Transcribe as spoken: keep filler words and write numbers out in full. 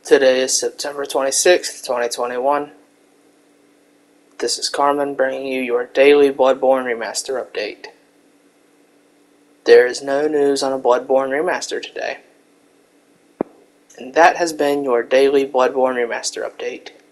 Today is September twenty-sixth, twenty twenty-one. This is Carmen bringing you your daily Bloodborne Remaster update. There is no news on a Bloodborne Remaster today. And that has been your daily Bloodborne Remaster update.